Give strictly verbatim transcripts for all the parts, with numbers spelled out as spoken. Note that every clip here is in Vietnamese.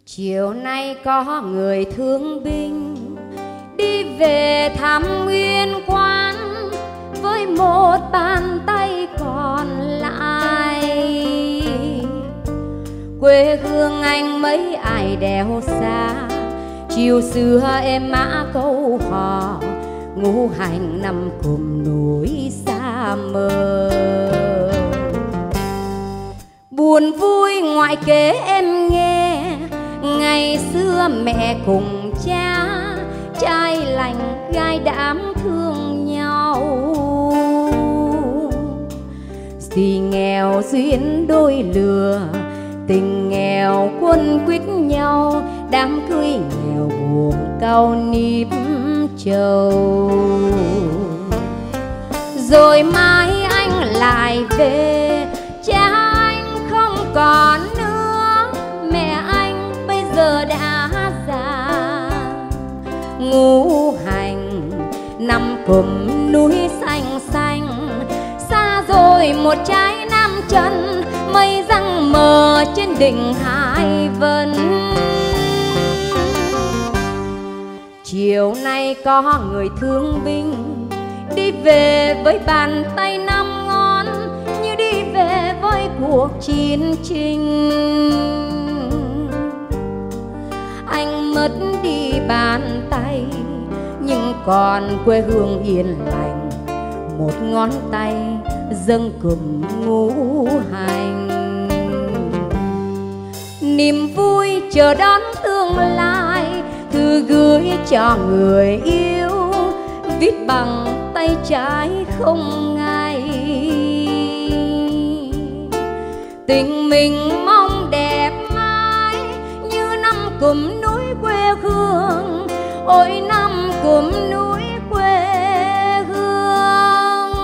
Chiều nay có người thương binh đi về thăm nguyên quán với một bàn tay còn lại. Quê hương anh mấy ai đèo xa, chiều xưa em mã câu hò, ngũ hành nằm cùng núi xa mơ. Buồn vui ngoại kể em nghe, ngày xưa mẹ cùng cha, trai lành gái đám thương nhau. Dì nghèo duyên đôi lừa, tình nghèo quân quýt nhau, đám cưới nghèo buồn cau níp trầu. Rồi mai anh lại về, cha anh không còn nữa, mẹ anh bây giờ đã già. Ngũ hành nằm cụm núi xanh xanh, xa rồi một trái nam chân, mây răng mờ trên đỉnh Hải Vân. Chiều nay có người thương binh đi về với bàn tay năm ngón, như đi về với cuộc chiến tranh. Anh mất đi bàn tay nhưng còn quê hương yên lành, một ngón tay dâng cùm ngũ hành. Niềm vui chờ đón tương lai, thư gửi cho người yêu, viết bằng tay trái không ngay. Tình mình mong đẹp mãi như năm cụm núi quê hương, ôi năm cụm núi quê hương.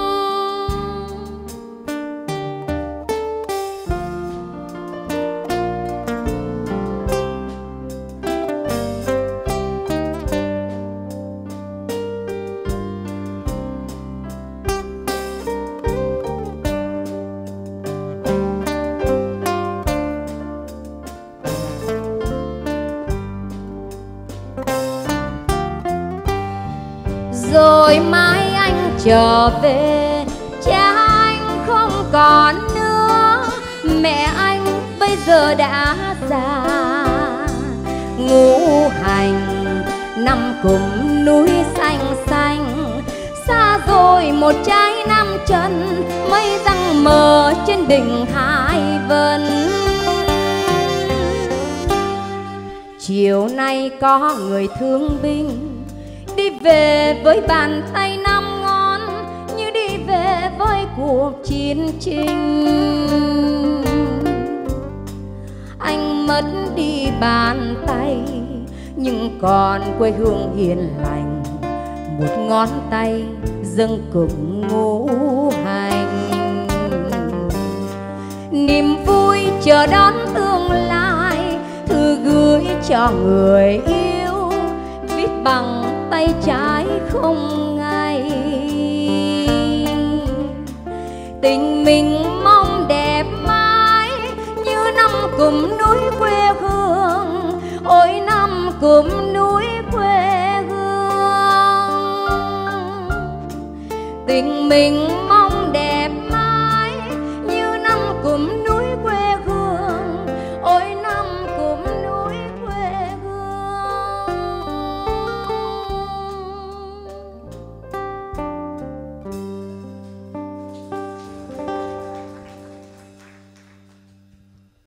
Rồi mai anh trở về, cha anh không còn nữa, mẹ anh bây giờ đã già. Ngũ hành nằm cùng núi xanh xanh, xa rồi một trái nam chân, mây răng mờ trên đỉnh Hải Vân. Chiều nay có người thương binh đi về với bàn tay năm ngón, như đi về với cuộc chiến tranh. Anh mất đi bàn tay nhưng còn quê hương yên lành, một ngón tay dâng cụm ngũ hành. Niềm vui chờ đón tương lai, thư gửi cho người yêu, viết bằng tay trái không ngay. Tình mình mong đẹp mãi như năm cụm núi quê hương, ôi năm cụm núi quê hương. Tình mình